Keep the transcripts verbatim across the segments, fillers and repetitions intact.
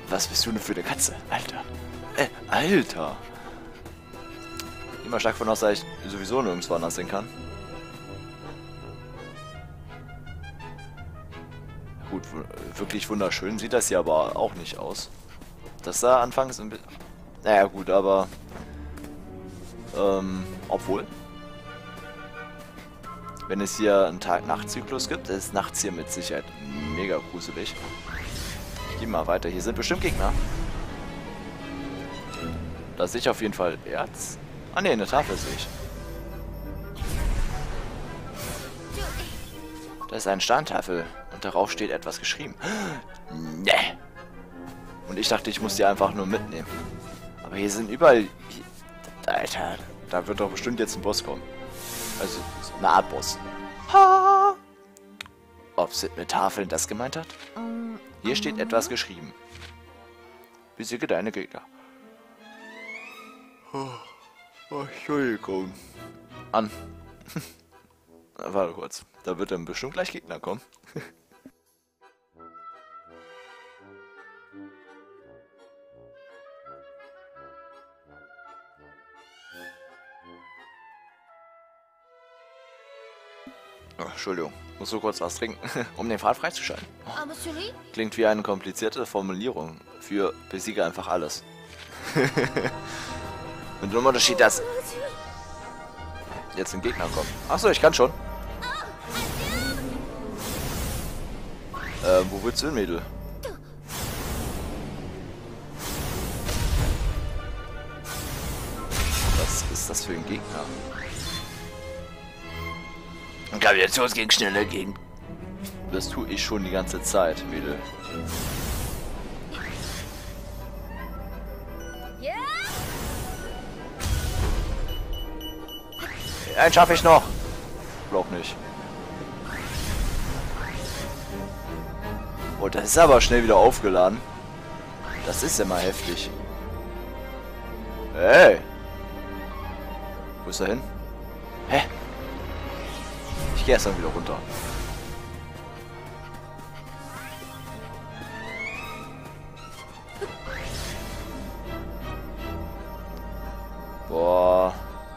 Was bist du denn für eine Katze? Alter. Äh, Alter. Ich gehe mal stark von aus, dass ich sowieso nirgendwo anders hin kann. Gut, wirklich wunderschön sieht das hier aber auch nicht aus. Das sah anfangs ein bisschen... Naja gut, aber... Ähm, obwohl... Wenn es hier einen Tag-Nacht-Zyklus gibt, ist nachts hier mit Sicherheit mega gruselig. Ich gehe mal weiter. Hier sind bestimmt Gegner. Da sehe ich auf jeden Fall Erz. Ah ne, eine Tafel sehe ich. Da ist eine Stahntafel und darauf steht etwas geschrieben. Ne. Und ich dachte, ich muss die einfach nur mitnehmen. Aber hier sind überall... Hier, Alter, da wird doch bestimmt jetzt ein Boss kommen. Also, eine Art Boss. Ha! Ob Sid mit Tafeln das gemeint hat? Hier steht etwas geschrieben. Besiege deine Gegner. Oh, oh, Entschuldigung. An. Warte kurz. Da wird dann bestimmt gleich Gegner kommen. Oh, Entschuldigung, muss so kurz was trinken, um den Pfad freizuschalten. Oh. Klingt wie eine komplizierte Formulierung für besiege einfach alles. Mit dem Unterschied, dass jetzt ein Gegner kommt. Achso, ich kann schon. Äh, wo willst du hin, Mädel? Was ist das für ein Gegner? Gravitations gegen schnelle gegen. Das tue ich schon die ganze Zeit, Mädel. Einen schaffe ich noch. Glaub nicht. Oh, das ist aber schnell wieder aufgeladen. Das ist ja mal heftig. Hey. Wo ist er hin? Hä? Ich gehe erst dann wieder runter. Boah.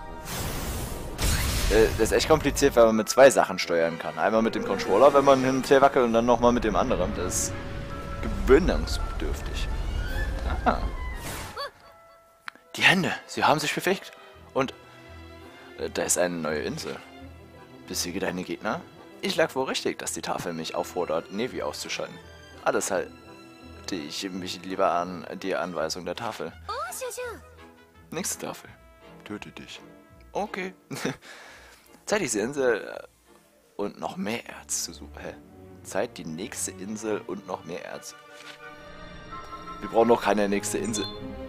Das ist echt kompliziert, weil man mit zwei Sachen steuern kann. Einmal mit dem Controller, wenn man hin und her wackelt, und dann nochmal mit dem anderen. Das ist gewöhnungsbedürftig. Ah. Die Hände, sie haben sich bewegt. Und äh, da ist eine neue Insel. Besiege deine Gegner? Ich lag wohl richtig, dass die Tafel mich auffordert, Nevi auszuschalten. Alles halte ich mich lieber an die Anweisung der Tafel. Nächste Tafel. Töte dich. Okay. Zeit diese Insel und noch mehr Erz zu suchen. Hä? Zeit die nächste Insel und noch mehr Erz. Wir brauchen noch keine nächste Insel.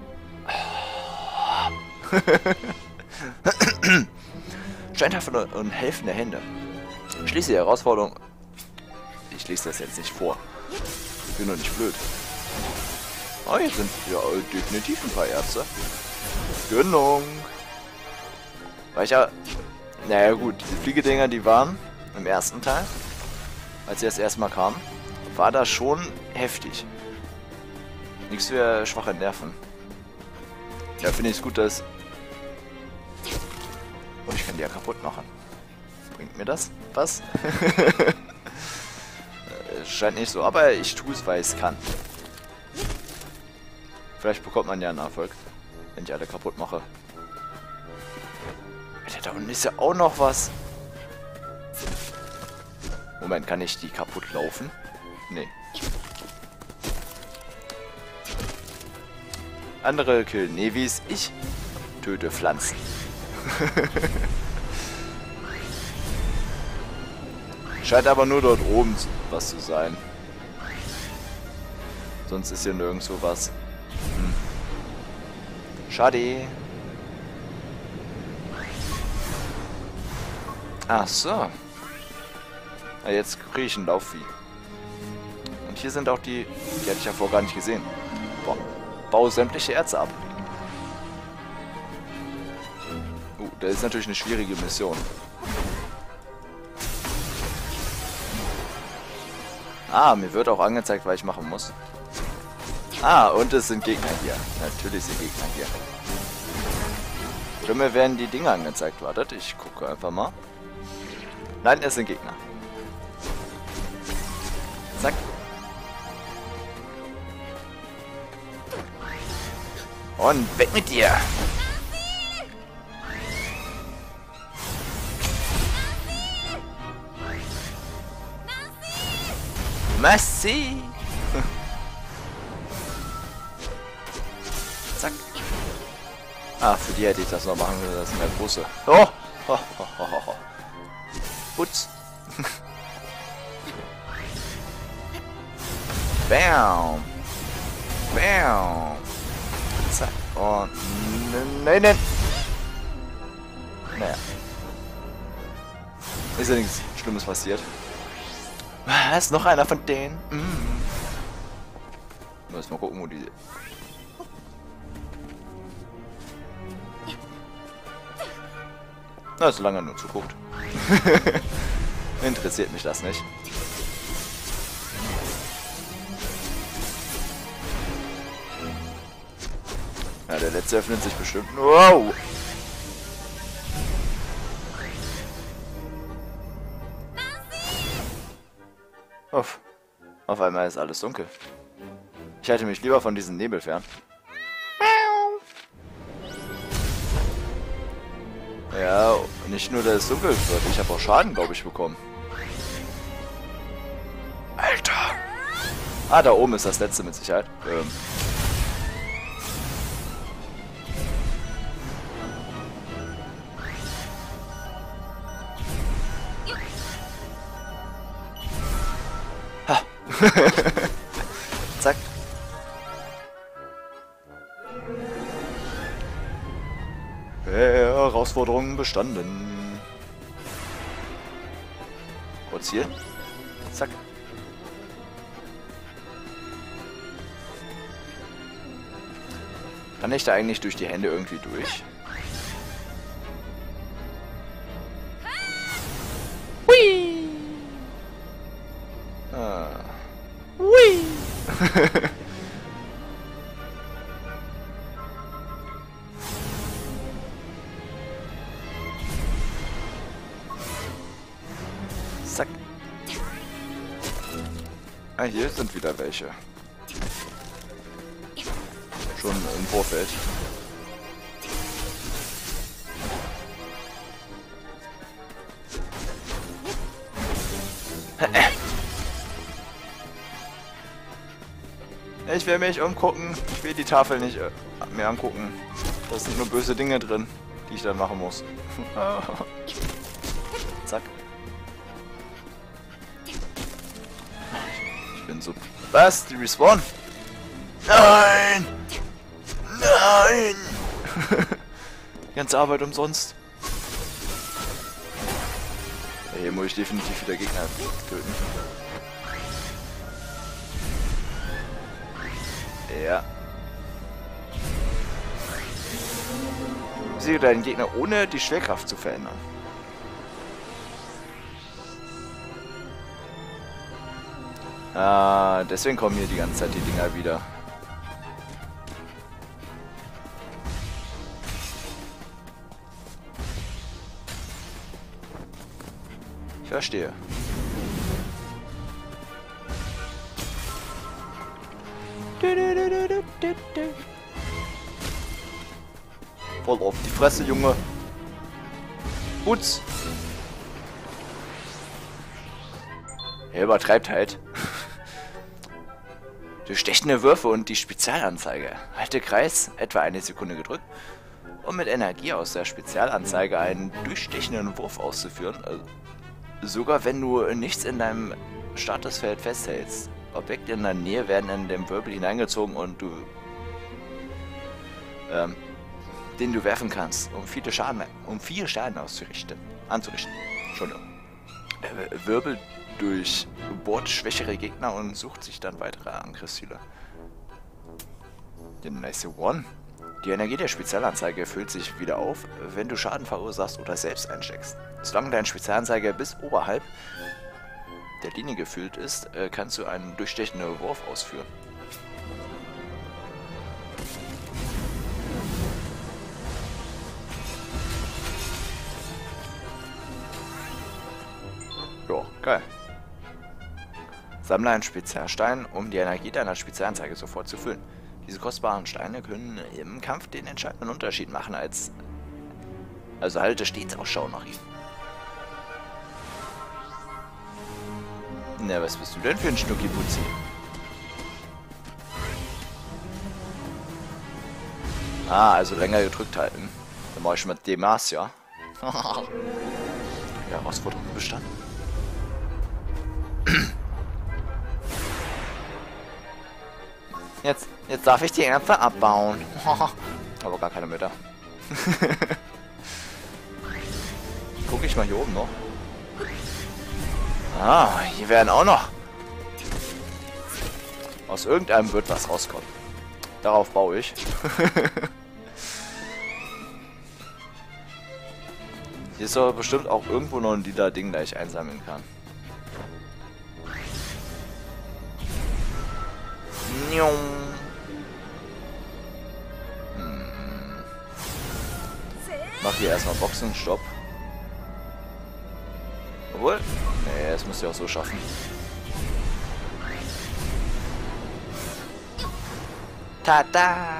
Steintafel und helfende Hände. Schließe die Herausforderung. Ich lese das jetzt nicht vor. Ich bin doch nicht blöd. Oh, hier sind ja definitiv ein paar Ärzte. Gönnung. Weil ich ja... Naja gut, die Fliegedinger, die waren im ersten Teil, als sie das erste Mal kamen, war das schon heftig. Nichts für schwache Nerven. Ja, finde ich es gut, dass... Oh, ich kann die ja kaputt machen. Bringt mir das was? Scheint nicht so, aber ich tue es, weil ich es kann. Vielleicht bekommt man ja einen Erfolg, wenn ich alle kaputt mache. Alter, da unten ist ja auch noch was. Moment, kann ich die kaputt laufen? Nee. Andere killen Nevis, ich töte Pflanzen. Scheint aber nur dort oben was zu sein. Sonst ist hier nirgendwo was. Hm. Schade. Ach so. Ja, jetzt kriege ich einen Laufvieh. Und hier sind auch die... Die hatte ich ja vorher gar nicht gesehen. Boah. Baue sämtliche Erze ab. Uh, das ist natürlich eine schwierige Mission. Ah, mir wird auch angezeigt, was ich machen muss. Ah, und es sind Gegner hier. Natürlich sind Gegner hier. Oder mir werden die Dinger angezeigt. Wartet, ich gucke einfach mal. Nein, es sind Gegner. Zack. Und weg mit dir. Merci. Zack. Ah, für die hätte ich das noch machen müssen. Das sind ja große. Oh. Ho, ho, ho, ho. Putz. Bam. Bam. Zack. Und... Nein, nein. Naja. Ist ja nichts Schlimmes passiert. Was? Noch einer von denen? Mm. Müssen mal gucken, wo die... Na, solange er nur zuguckt. Interessiert mich das nicht. Ja, der letzte öffnet sich bestimmt. Wow! Uff. Auf einmal ist alles dunkel. Ich halte mich lieber von diesem Nebel fern. Ja, nicht nur, dass es dunkel wird. Ich habe auch Schaden, glaube ich, bekommen. Alter! Ah, da oben ist das letzte mit Sicherheit. Ähm. Ha! Zack. Herausforderung bestanden. Kurz hier. Zack. Kann ich da eigentlich durch die Hände irgendwie durch? Hui! Ah. Hui! Zack. Ah, hier sind wieder welche. Schon im Vorfeld. Ich will mich umgucken. Ich will die Tafel nicht äh, mehr angucken. Da sind nur böse Dinge drin, die ich dann machen muss. Zack. Ich bin so... Was? Die respawn? Nein! Nein! Die ganze Arbeit umsonst. Ja, hier muss ich definitiv wieder Gegner töten. Ja. Besiege deinen Gegner ohne die Schwerkraft zu verändern. Ah, deswegen kommen hier die ganze Zeit die Dinger wieder. Ich verstehe. Voll auf die Fresse, Junge. Putz. Er übertreibt halt. Durch stechende Würfe und die Spezialanzeige. Halte Kreis etwa eine Sekunde gedrückt, um mit Energie aus der Spezialanzeige einen durchstechenden Wurf auszuführen. Also sogar wenn du nichts in deinem Statusfeld festhältst. Objekte in der Nähe werden in den Wirbel hineingezogen und du ähm, den du werfen kannst, um viele Schaden, um viel Schaden auszurichten, anzurichten. Entschuldigung. Der Wirbel durchbohrt schwächere Gegner und sucht sich dann weitere Angriffsziele. Den Nice One. Die Energie der Spezialanzeige füllt sich wieder auf, wenn du Schaden verursachst oder selbst einsteckst. Solange deine Spezialanzeige bis oberhalb der Linie gefüllt ist, kannst du einen durchstechenden Wurf ausführen. Geil. Sammle einen Spezialstein, um die Energie deiner Spezialanzeige sofort zu füllen. Diese kostbaren Steine können im Kampf den entscheidenden Unterschied machen, als... Also halte stets Ausschau nach ihm. Na, was bist du denn für ein Schnuckiputzi? Ah, also länger gedrückt halten. Dann mache ich schon mal Demacia. Ja, Herausforderung bestanden. Jetzt, jetzt darf ich die Äpfel abbauen. Aber gar keine Mütter. Guck ich mal hier oben noch. Ah, hier werden auch noch. Aus irgendeinem wird was rauskommen. Darauf baue ich. Hier ist aber bestimmt auch irgendwo noch ein lila Ding, das ich einsammeln kann. Hm. Mach hier erstmal Boxenstopp. Obwohl? Nee, das müsst ihr auch so schaffen. Tada!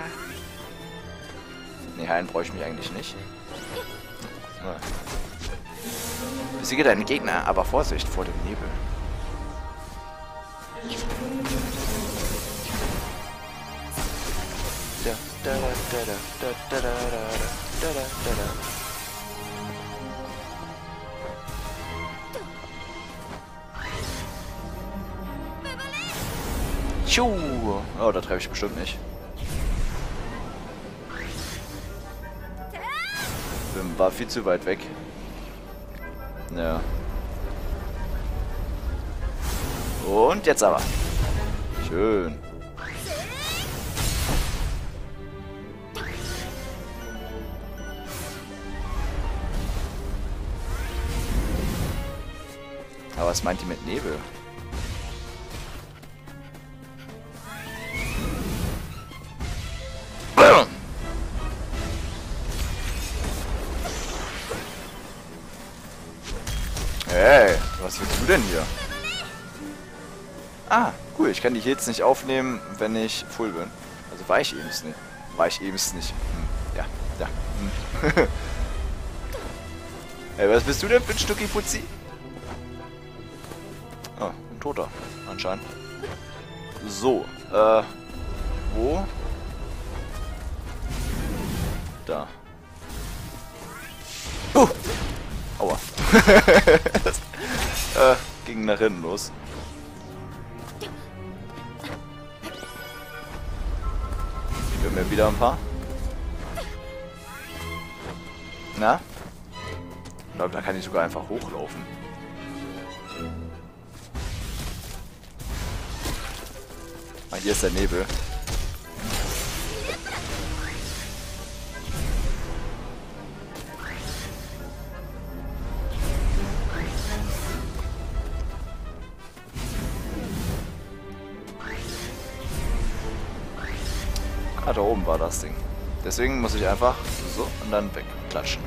Nee, heilen brauche ich mich eigentlich nicht. Ja. Besiege deinen Gegner, aber Vorsicht vor dem Nebel. Da, da, da, da, da, da, da, da, da, da, da. Tschu! Oh, da treffe ich bestimmt nicht. Bin, war viel zu weit weg. Ja. Und jetzt aber. Schön. Aber was meint die mit Nebel? Hey, was willst du denn hier? Ah, cool, ich kann die jetzt nicht aufnehmen, wenn ich full bin. Also war ich eben nicht. War ich eben nicht. Hm, ja, ja. Hm. Hey, was bist du denn für ein Stucki-Putzi? Ah, ein Toter, anscheinend. So, äh, wo? Da. Uh! Aua. Das äh, ging nach hinten los. Ich will mir wieder ein paar. Na? Ich glaube, da kann ich sogar einfach hochlaufen. Ah, hier ist der Nebel. Ah, da oben war das Ding. Deswegen muss ich einfach so und dann wegklatschen.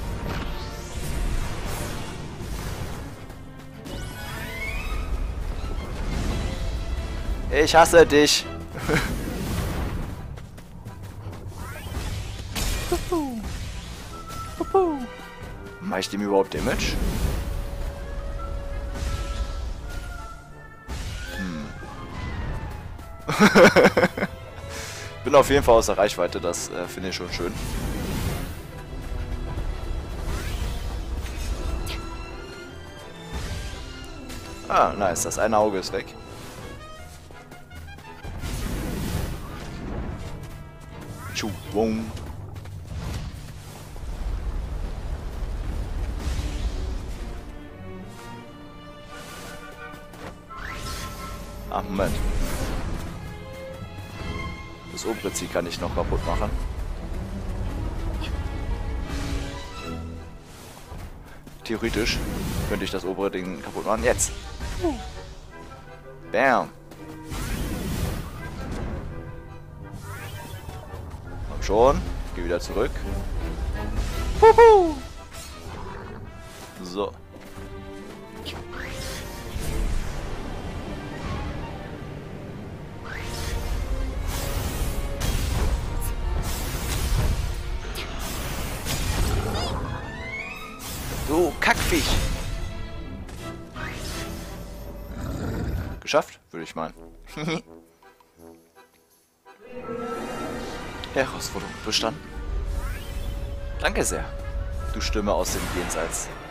Ich hasse dich. Mach ich dem überhaupt Damage? Hm. Bin auf jeden Fall außer Reichweite, das äh, finde ich schon schön. Ah, nice, das eine Auge ist weg. Tschu, boom. Ah, Moment. Das obere Ziel kann ich noch kaputt machen. Theoretisch könnte ich das obere Ding kaputt machen. Jetzt! Bam! Komm schon. Geh wieder zurück. So. Du Kackviech. Geschafft, würde ich meinen. Herausforderung bestanden. Danke sehr, du Stimme aus dem Jenseits.